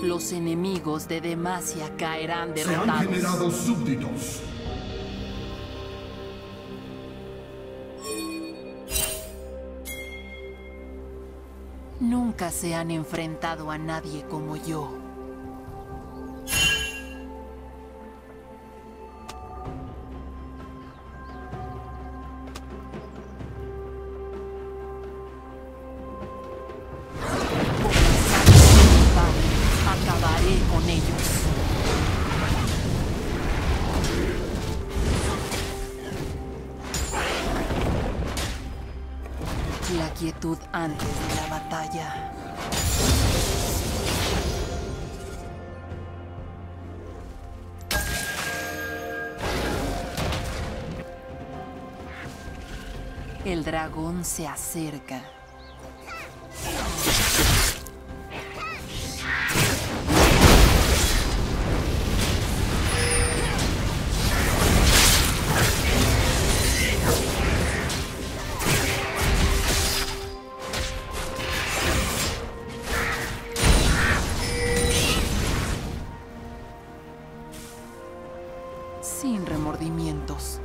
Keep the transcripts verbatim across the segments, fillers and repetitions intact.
Los enemigos de Demacia caerán Se han derrotados. generado súbditos. Nunca se han enfrentado a nadie como yo. Acabaré con ellos. La quietud antes de la batalla. El dragón se acerca. Sin remordimientos.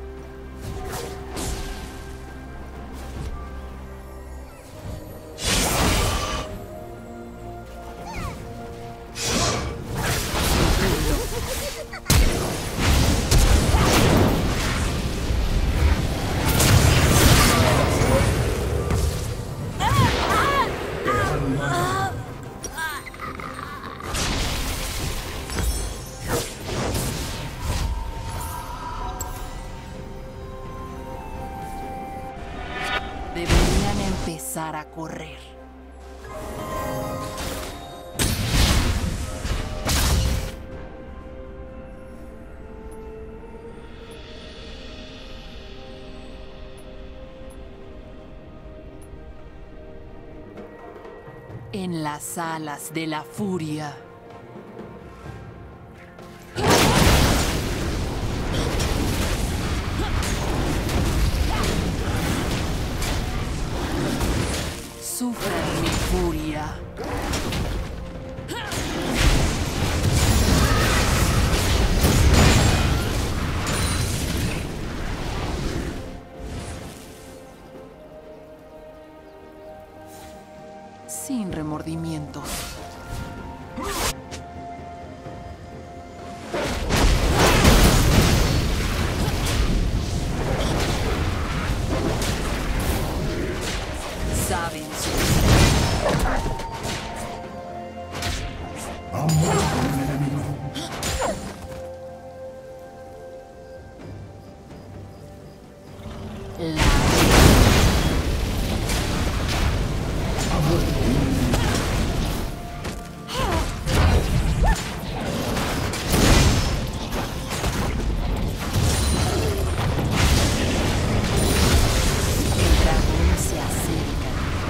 Deberían empezar a correr. En las alas de la furia. Sufran mi furia. Sin remordimientos. Saben su Ha muerto un enemigo. la Ha muerto un enemigo. el dragón se acerca.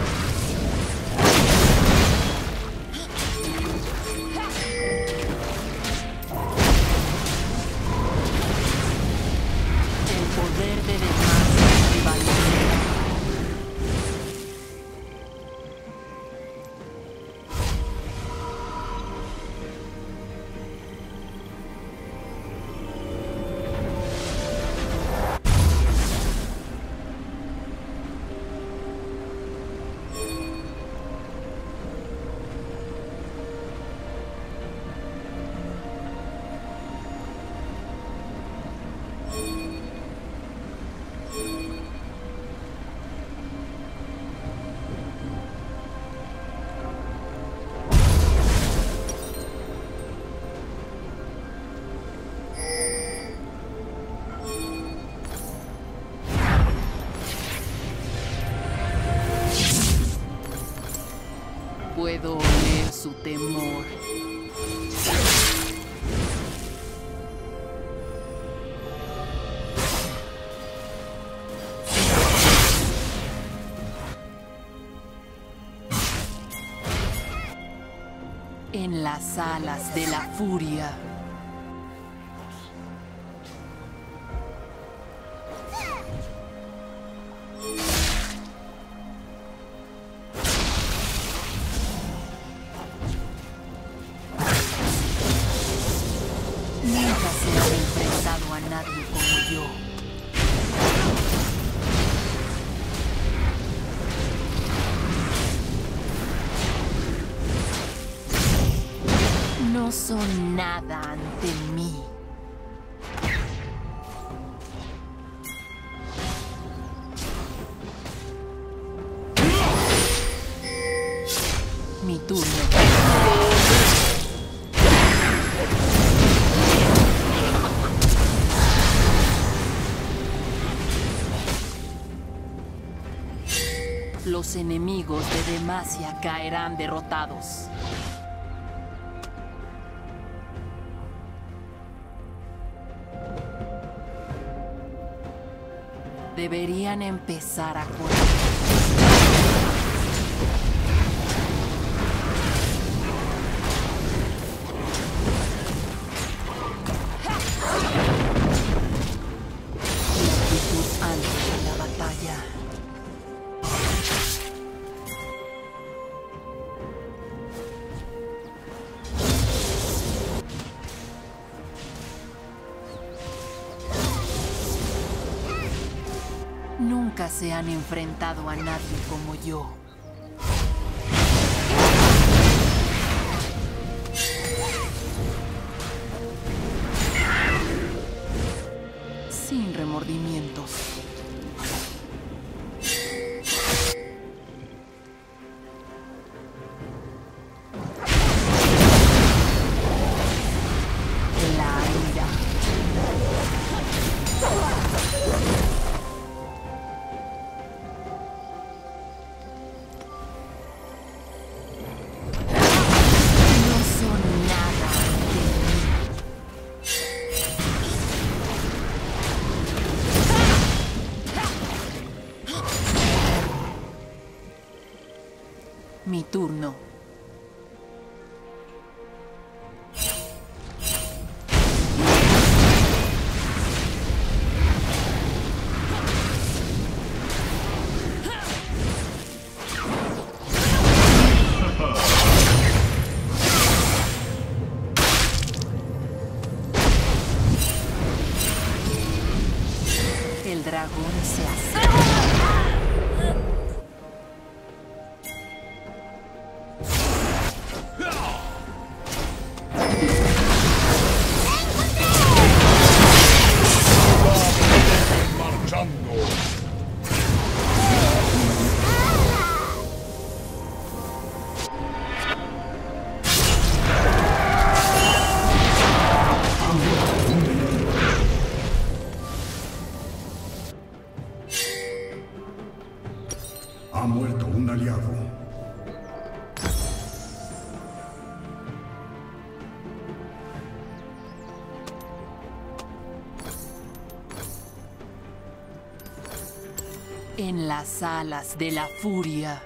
El poder de Demacia prevalecerá. Puedo oler su temor. En las alas de la furia. nada ante mí. Mi turno. Los enemigos de Demacia caerán derrotados. Deberían empezar a correr. Antes de la batalla. Nunca se han enfrentado a nadie como yo. Sin remordimientos. La ira. No son nada de mí. Mi turno. El dragón se acerca. Marchando. Ha muerto un aliado. En las alas de la furia.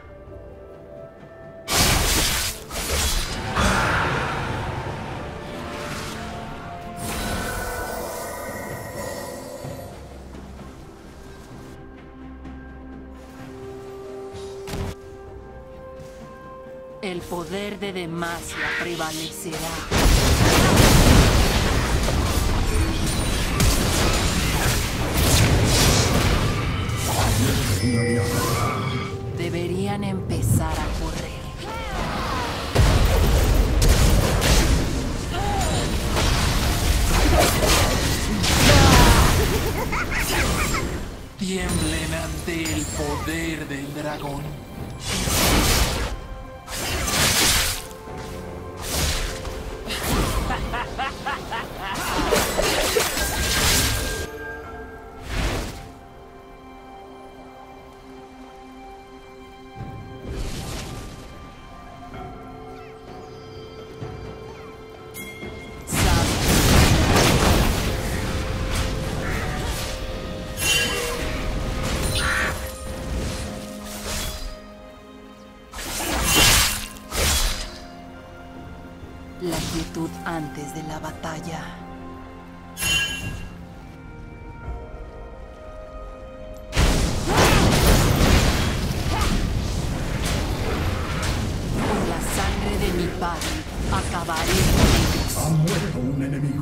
El poder de Demacia prevalecerá. Un aliado. Deberían empezar a correr. Tiemblen ante el poder del dragón. La quietud antes de la batalla. Por la sangre de mi padre, acabaré con ellos. Ha muerto un enemigo.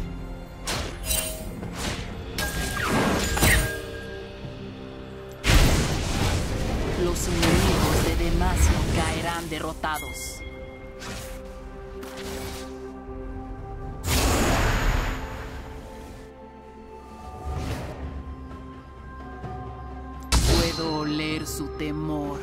Los enemigos de Demacia caerán derrotados. Puedo oler su temor.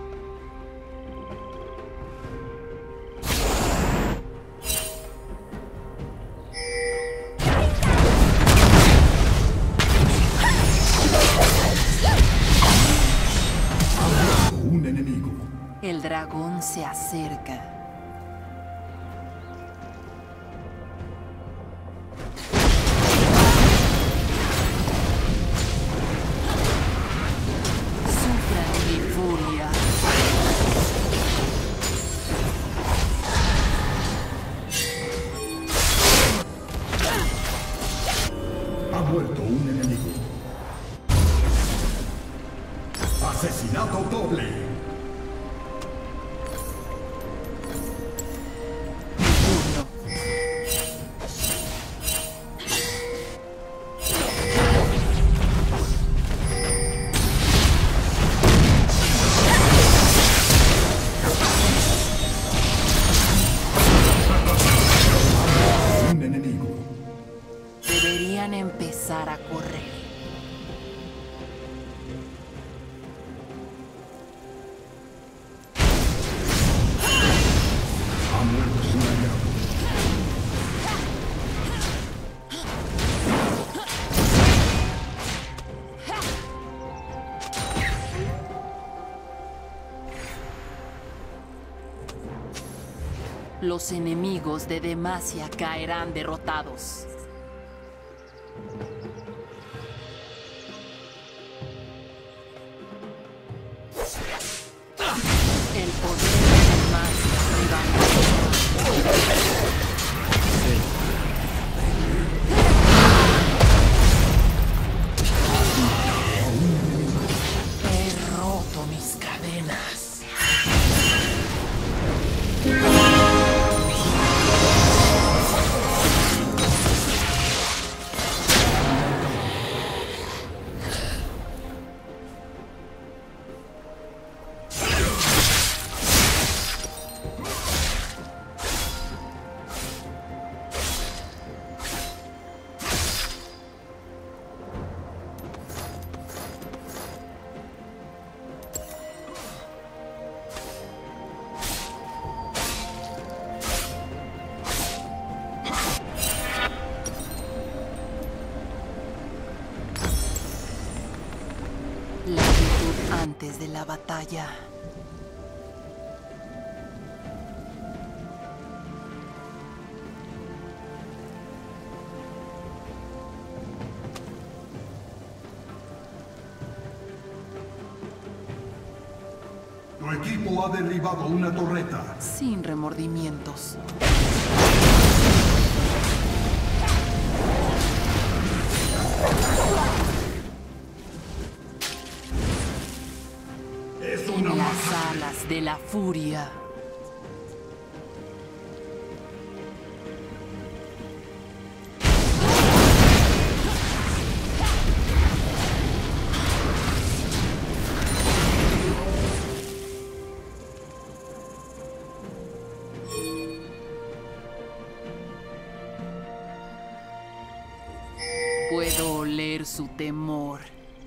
Un enemigo. El dragón se acerca. Sufran mi furia. Ha muerto un enemigo. Asesinato doble. Turno. Un enemigo. Deberían empezar a correr. Ha muerto un aliado. Los enemigos de Demacia caerán derrotados. El poder de Demacia prevalecerá. He roto mis cadenas. La quietud antes de la batalla. Tu equipo ha derribado una torreta. Sin remordimientos. Es En una las masacre. alas de la furia. Puedo oler su temor.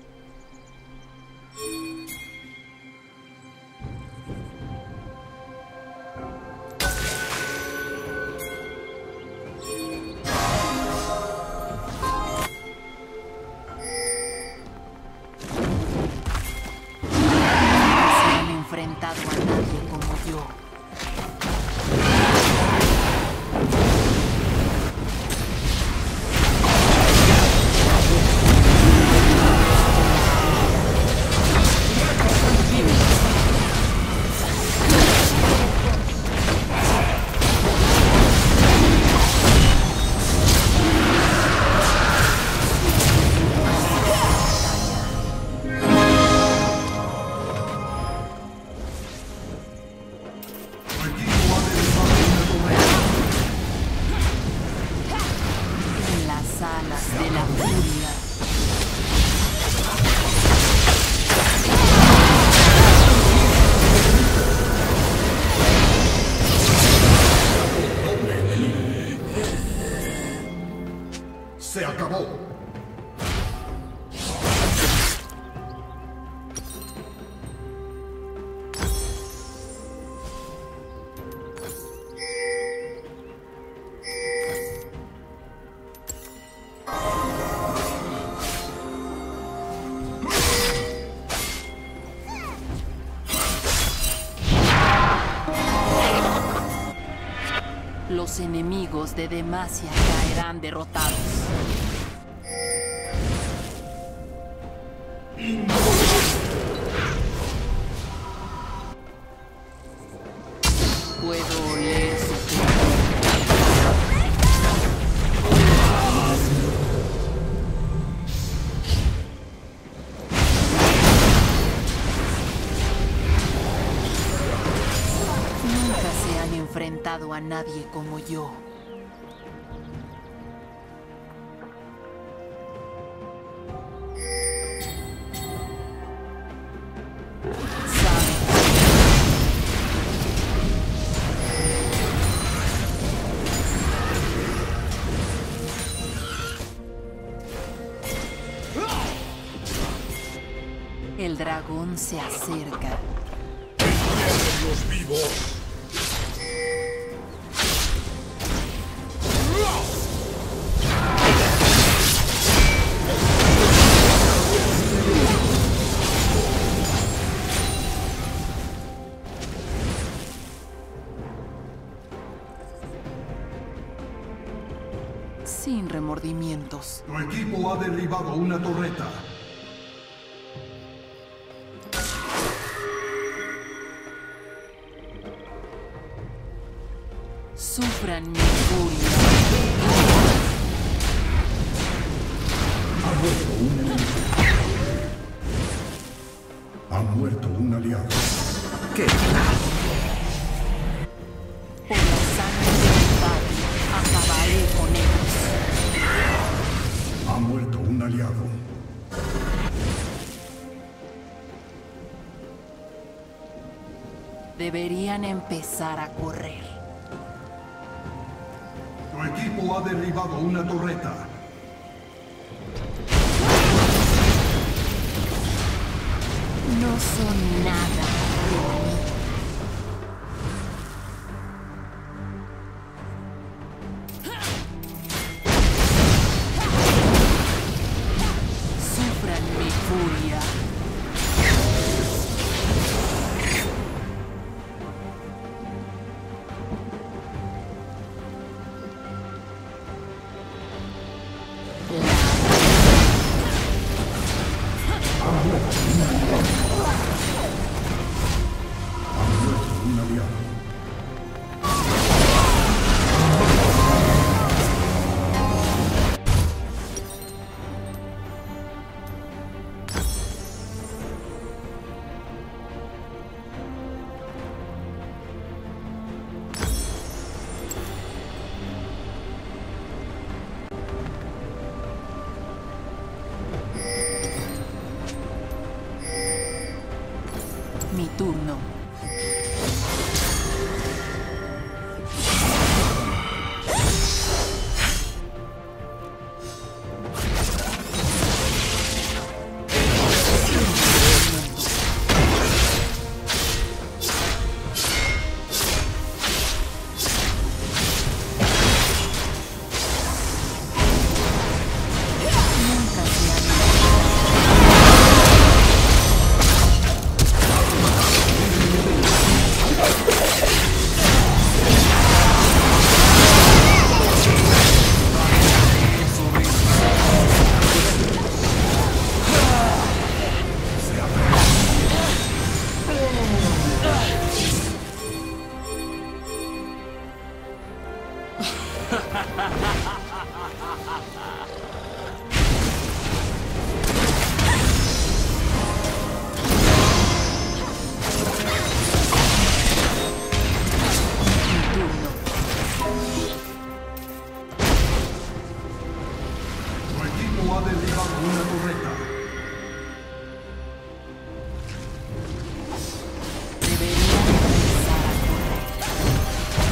Se han enfrentado a nadie como yo. Los enemigos de Demacia caerán derrotados. Puedo oler su temor. Nunca se han enfrentado a nadie como yo. El dragón se acerca. ¡Los vivos! Sin remordimientos. Tu equipo ha derribado una torreta. Sufran mi furia. Ha muerto un enemigo. Ha muerto un aliado. ¿Qué? Por la sangre de mi padre, acabaré con ellos. Ha muerto un aliado. Deberían empezar a correr. Tu equipo ha derribado una torreta. No son nada para mí. Sufran mi furia. Ha muerto un aliado. Mi turno. Nunca se han Tu equipo ha derribado una torreta. Deberían empezar a correr.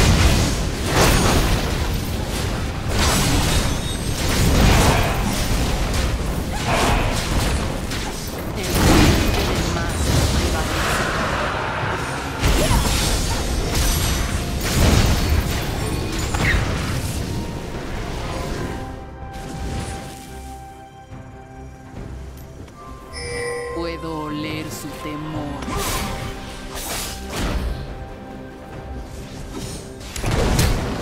El límite de más prevalece. Puedo oler su temor.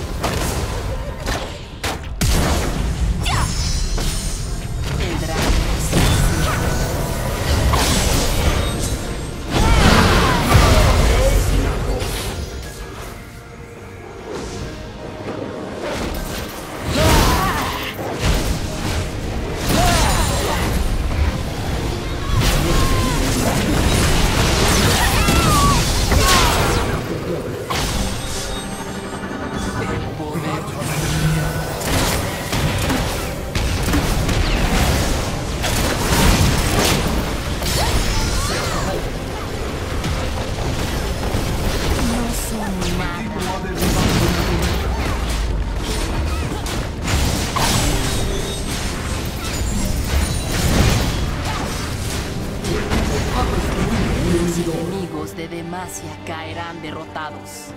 enemigos de Demacia caerán derrotados.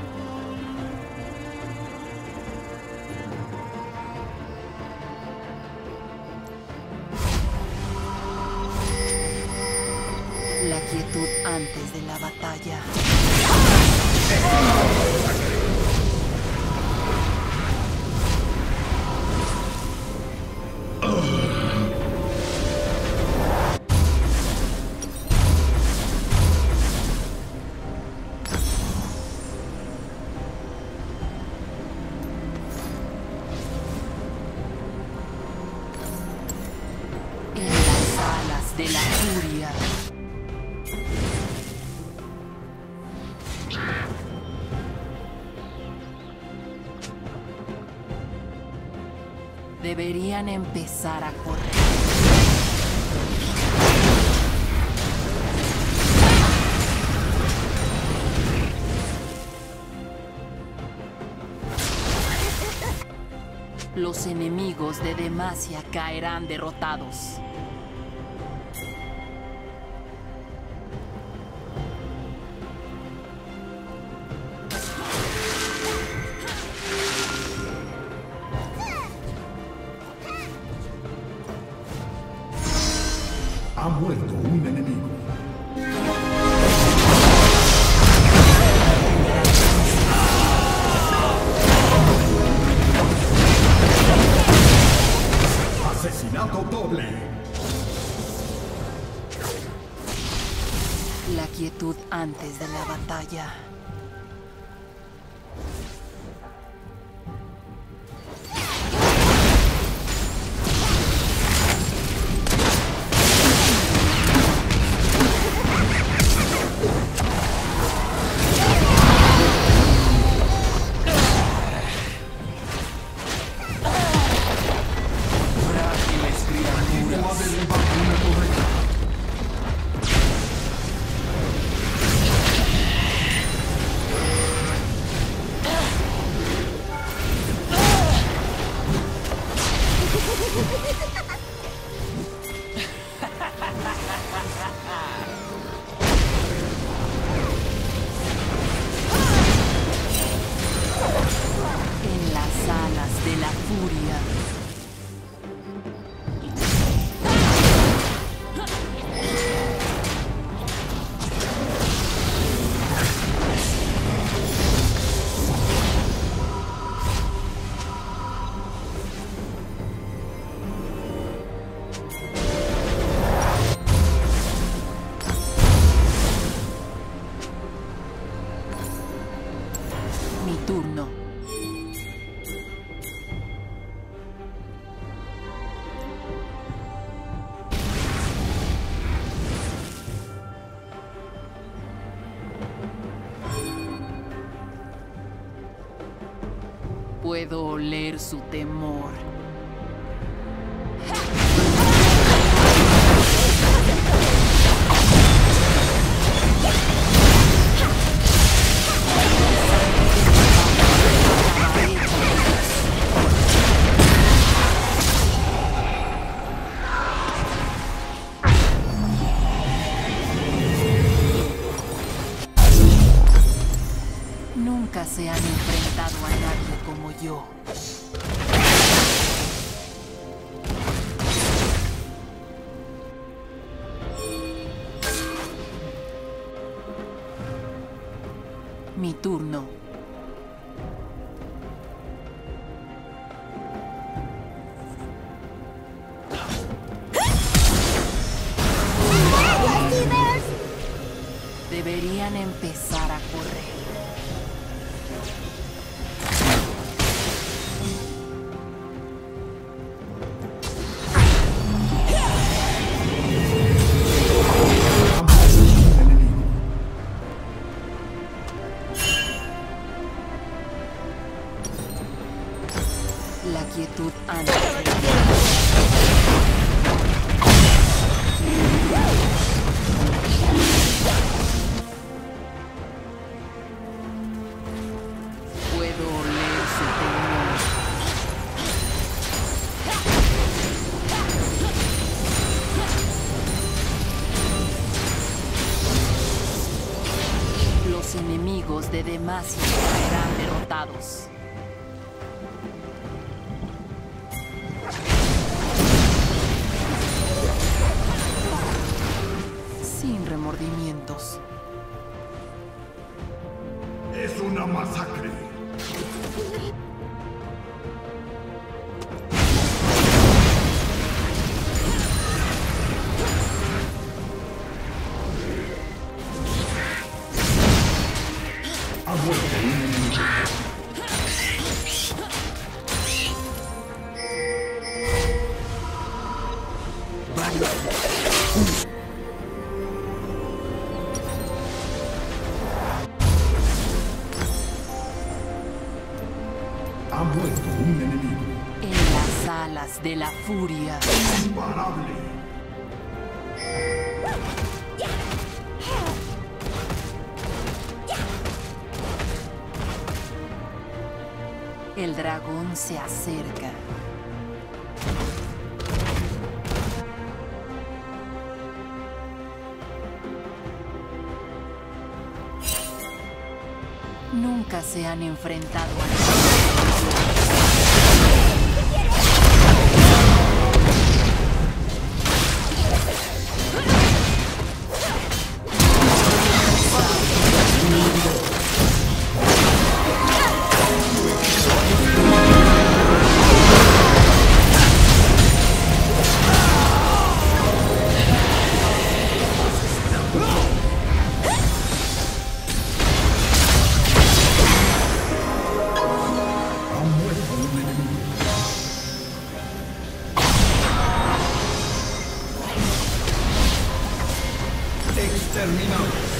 La quietud antes de la batalla. En las alas de la furia. Deberían empezar a correr. Los enemigos de Demacia caerán derrotados. Ha muerto un enemigo. Asesinato doble. La quietud antes de la batalla. En las alas de la furia. Mi turno. Puedo oler su temor. Nunca se han enfrentado a nadie como yo. Mi turno. Deberían empezar a correr. La quietud antes de la enemigos de Demacia serán derrotados. Sin remordimientos. Es una masacre. Ha muerto un enemigo. Ha muerto un enemigo. En las alas de la furia. Imparable. El dragón se acerca. Nunca se han enfrentado a Ha muerto un enemigo. Exterminado.